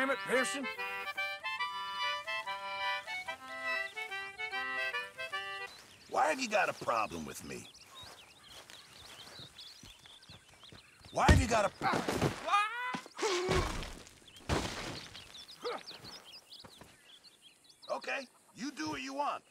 Damn it, Pearson. Why have you got a problem with me? Why have you got a... Okay, you do what you want.